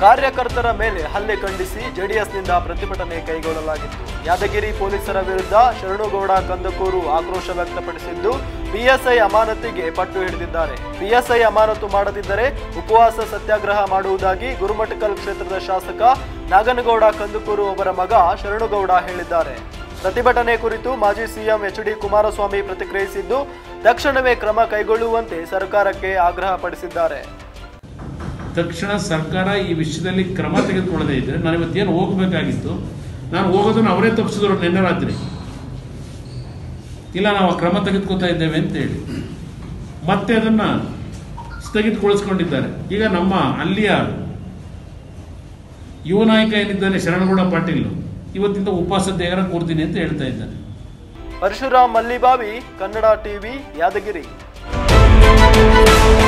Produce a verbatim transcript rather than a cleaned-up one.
ಕಾರ್ಯಕರ್ತರ ಮೇಲೆ ಹಲ್ಲೆ ಖಂಡಿಸಿ ಜೆಡಿಎಸ್ನಿಂದ ಪ್ರತಿಭಟನೆ ಕೈಗೊಳ್ಳಲಾಗಿತ್ತು. ಯಾದಗಿರಿ ಪೊಲೀಸರ ವಿರುದ್ಧ ಶರಣುಗೌಡ ಕಂದಕೂರು ಆಕ್ರೋಶ ವ್ಯಕ್ತಪಡಿಸಿದ್ದು, ಪಿಎಸ್ಐ ಅಮಾನತಿಗೆ ಪಟ್ಟು ಹಿಡಿದಿದ್ದಾರೆ. ಪಿಎಸ್ಐ ಅಮಾನತು ಮಾಡದಿದ್ದರೆ ಉಪವಾಸ ಸತ್ಯಾಗ್ರಹ ಮಾಡುವುದಾಗಿ ಗುರುಮಠಕಲ್ ಕ್ಷೇತ್ರದ ಶಾಸಕ ನಾಗನಗೌಡ ಕಂದಕೂರು ಅವರ ಮಗ ಶರಣುಗೌಡ ಹೇಳಿದ್ದಾರೆ. ಪ್ರತಿಭಟನೆ ಕುರಿತು ಮಾಜಿ ಸಿಎಂ ಎಚ್ ಡಿ ಕುಮಾರಸ್ವಾಮಿ ಪ್ರತಿಕ್ರಿಯಿಸಿದ್ದು, ತಕ್ಷಣವೇ ಕ್ರಮ ಕೈಗೊಳ್ಳುವಂತೆ ಸರ್ಕಾರಕ್ಕೆ ಆಗ್ರಹ ಪಡಿಸಿದ್ದಾರೆ. ತಕ್ಷಣ ಸರ್ಕಾರ ಈ ವಿಷಯದಲ್ಲಿ ಕ್ರಮ ತೆಗೆದುಕೊಳ್ಳದೇ ಇದ್ದರೆ ನಾನು ಇವತ್ತೇನು ಹೋಗಬೇಕಾಗಿತ್ತು, ನಾನು ಹೋಗೋದನ್ನು ಅವರೇ ತಪ್ಪಿಸಿದ್ರು ನಿನ್ನೆ ರಾತ್ರಿ. ಇಲ್ಲ, ನಾವು ಕ್ರಮ ತೆಗೆದುಕೊಳ್ತಾ ಇದ್ದೇವೆ ಅಂತ ಹೇಳಿ ಮತ್ತೆ ಅದನ್ನು ಸ್ಥಗಿತಗೊಳಿಸ್ಕೊಂಡಿದ್ದಾರೆ. ಈಗ ನಮ್ಮ ಅಲ್ಲಿಯ ಯುವ ನಾಯಕ ಏನಿದ್ದಾನೆ ಶರಣಗೌಡ ಪಾಟೀಲ್, ಇವತ್ತಿಂದ ಉಪವಾಸ ಸತ್ಯಾಗ್ರಹ ಕೂರ್ತೀನಿ ಅಂತ ಹೇಳ್ತಾ ಇದ್ದಾನೆ. ಪರಶುರಾಮ್ ಮಲ್ಲಿಬಾವಿ, ಕನ್ನಡ ಟಿವಿ, ಯಾದಗಿರಿ.